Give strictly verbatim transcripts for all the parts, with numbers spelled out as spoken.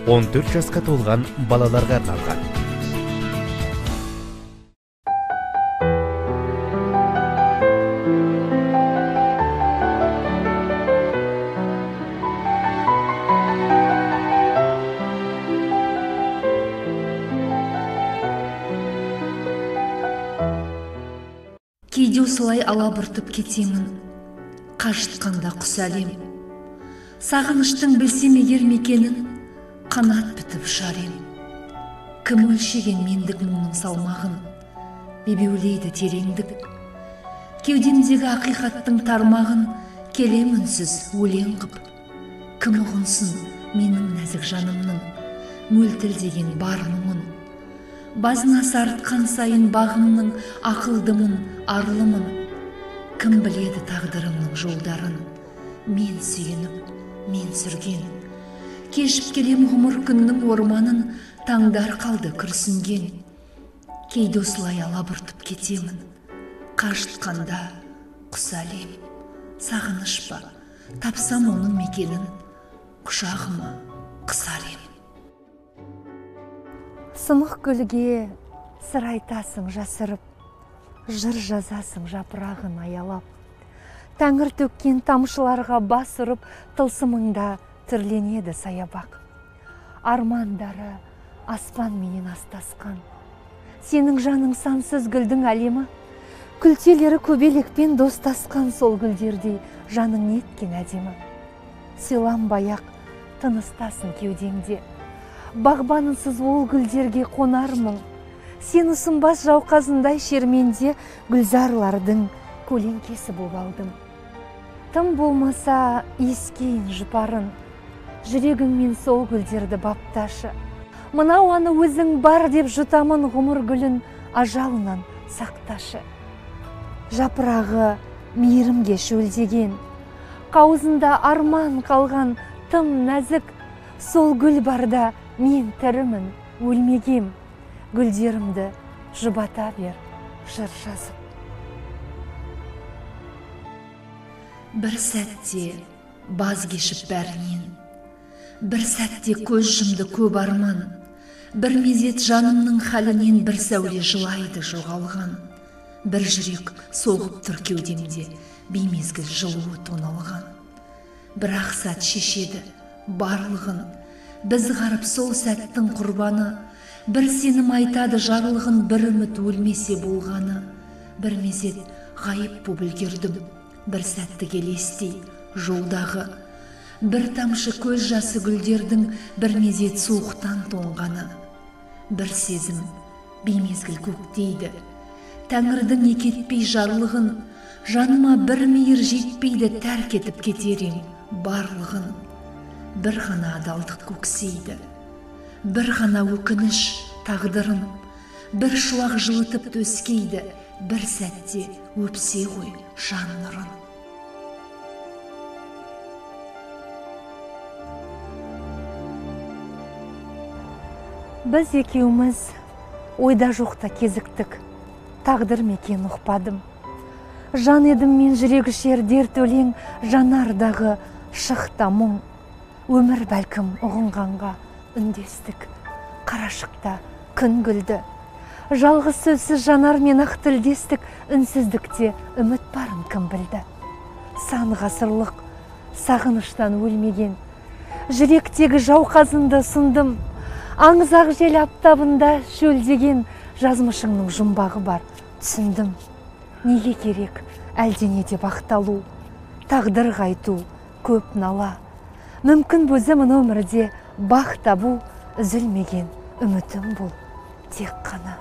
он төрт жасқа толған балаларға арналған. Кейде осылай алабұртып кетемін, қажытқанда құс әлем. Сағыныштың білсем егер мекенін, қанат бітіп ұшар ем. Кім өлшеген мендік мұңның салмағын, бебеулейді тереңдік. Кеудемдегі ақиқаттың тармағын, келем үнсіз өлең қып. Кім ұғынсын менің нәзік жанымның, мөлтілдеген бар мұңын. Базына сартқан сайын бағымның ақылдымын, арлымын. Кім біледі тағдырымның жолдарын, мен сүйеніп, мен сүрген. Кешіп келем ғұмыр күннің орманын, таңдар қалды күрсінген. Кейде осылай алабұртып кетемін, қажытқанда құс әлем. Сағыныш па, тапсам оның мекенін, құшағыма қысар ем. Сынық гүлге сыр айтасың жасырып, жыр жазасың жапырағын аялап. Тәңір төккен тамшыларға бас ұрып, тылсымыңда түрленеді саябақ. Армандары аспан менен астасқан. Сенің жаның сансыз гүлдің әлемі, күлтелері көбелекпен достасқан сол гүлдердей жаның неткен әдемі. Сыйланбай-ақ тыныстасын кеудеңде. Бағбанынсыз ол гүлдерге қонармын. Сен ұсынбас жауқазындай шерменде гүлзарлардың көлеңкесі болып алдым. Тым болмаса иіскейін жұпарын, жүрегіңмен сол гүлдерді бапташы. Мынау аны өзің бар деп жұтамын ғұмыр гүлін ажалынан сақташы. Жапырағы мейірімге шөлдеген, қауызында арман қалған тым нәзік, сол гүл барда мен тірімін, өлмегем, гүлдерімді жұбата бер, жыр жазып. Бір сәтте баз кешіп бәрінен, бір сәтте көз жұмды көп арман, бір мезет жанымның хәлінен бір сәуле жылайды жоғалған, бір жүрек соғып тұр кеудемде, беймезгіл жылуы тоналған. Бір ақ сәт шешеді барлығын, біз ғарып сол сәттің құрбаны, бір сенім айтады жарлығын, бір үміт өлмесе болғаны. Бір мезет ғайып боп үлгердім, бір сәтті келестей жолдағы, бір тамшы көз жасы гүлдердің бір мезет суықтан тоңғаны. Бір сезім беймезгіл көктейді, Тәңірдің екетпей жарлығын, жаныма бір мейір жетпейді, тәрк етіп кетерем барлығын. Бір ғана адалдық көксейді, бір ғана өкініш тағдырын, бір шуақ жылытып төскейді, бір сәтте өпсе ғой жан нұрын. Біз екеуміз ойда жоқта кезіктік, тағдыр мекен ұқпадым. Жан едім мен жүрегі шер дерт өлең, жанардағы шықта мұң. Өмір бәлкім ұғынғанға үндестік, қарашықта күн гүлді. Жалғыз сөзсіз жанар мен ақ тілдестік, үнсіздікте үміт барын кім білді. Сан ғасырлық сағыныштан өлмеген, жүректегі жауқазынды сұндым. Аңызақ жел аптабында шөлдеген, жазмышыңның жұмбағы бар, түсіндім. Неге керек әлденеде бақталу, тағдыр қайту, көп нала. Мүмкін бөзімін өмірде бақ табу, үзілмеген үмітім бұл тек қана.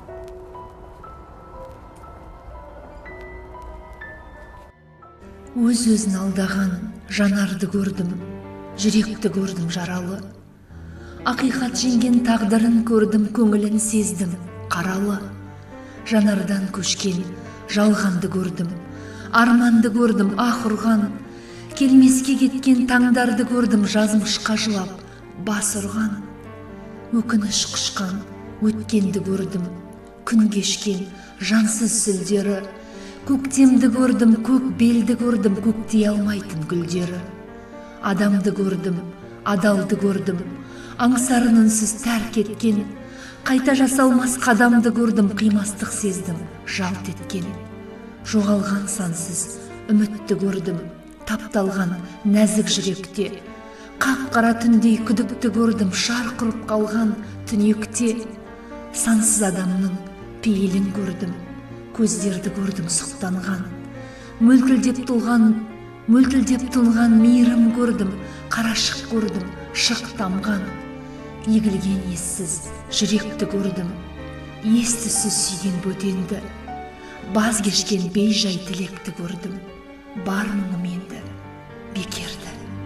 Өз-өзін алдаған жанарды көрдім, жүректі көрдім жаралы. Ақиқат жеңген тағдырын көрдім, көңілін сездім қаралы. Жанардан көшкен жалғанды көрдім, арманды көрдім ақ ұрған. Келмеске кеткен таңдарды көрдім, жазмышқа жылап бас ұрған. Өкініш құшқан өткенді көрдім, күн кешкен жансыз сүлдері. Көктемді көрдім, көк белді көрдім, көктей алмайтын гүлдері. Адамды көрдім, адалды көрдім, аңсарынынсыз тәрк еткен, қайта жасалмас қадамды көрдім, қимастық сездім жалт еткен. Жоғалған сансыз үмітті көрдім, тапталған нәзік жүректе. Қап-қара түндей күдікті көрдім, шарқ ұрып қалған түнекте. Сансыз адамның пейілін көрдім, көздерді көрдім сұқтанған. Мөлтілдеп тұлған, мөлтілдеп тұлған мейірім көрдім, қарашық көрдім, шық тамған. Егілген ессіз жүректі көрдім, естісіз сүйген бөтенді. Баз кешкен бейжай тілекті көрдім, бар мұңым енді бекерді.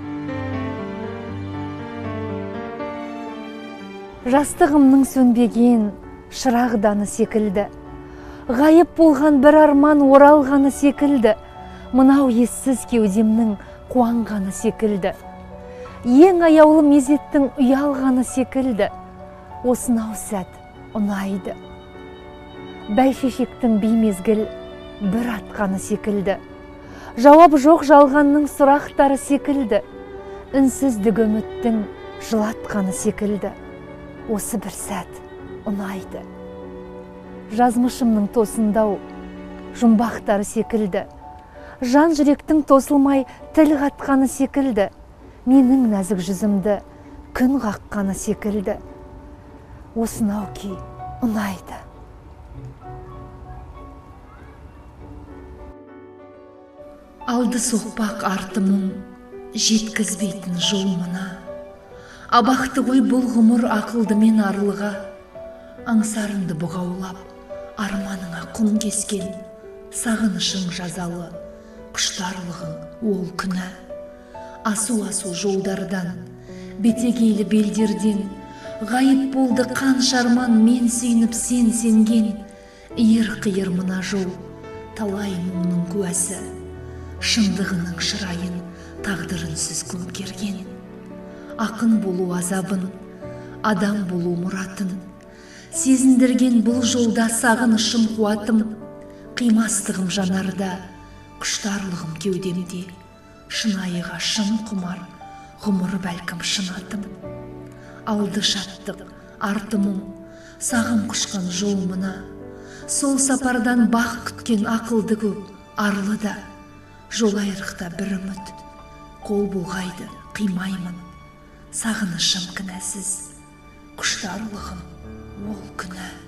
Жастығымның сөнбеген шырағданы секілді, ғайып болған бір арман оралғаны секілді, мынау ессіз кеудемнің қуанғаны секілді, ең аяулы мезеттің ұялғаны секілді, осынау сәт ұнайды. Бәйшешектің беймезгіл бір атқаны секілді, жауап жоқ жалғанның сұрақтары секілді, үнсіздік үміттің жылатқаны секілді, осы бір сәт ұнайды. Жазмышымның тосындау жұмбақтары секілді, жан жүректің тосылмай тіл қатқаны секілді, менің нәзік жүзімді күн қаққаны секілді, осынау күй ұнайды. Алды соқпақ арты мұң, жеткізбейтін жол мына. Абақты ғой бұл ғұмыр ақылдымен арылға, аңсарынды бұғаулап, арманыңа құм кескен, сағынышың жазалы, құштарлығың ол күнә. Асу-асу жолдардан, бетегейлі белдерден, ғайып болды қанша арман, мен сүйініп сен сенген. Иір-қиыр мына жол, талай мұңның куәсі, шындығының шырайын тағдырынсыз көмкерген. Ақын болу азабын, адам болу мұратын, сезіндірген бұл жолда сағынышым қуатым, қимастығым жанарда, құштарлығым кеудемде, шынайыға шын құмар, ғұмыр бәлкім шынатым. Алды шаттық, арты мұң, сағым құшқан жол мына, сол сапардан бақ күткен ақылды көп, арлы да, жол айрықта бір үміт, қол бұлғайды қимаймын, сағынышым кінәсіз, құштарлығым ол күнә.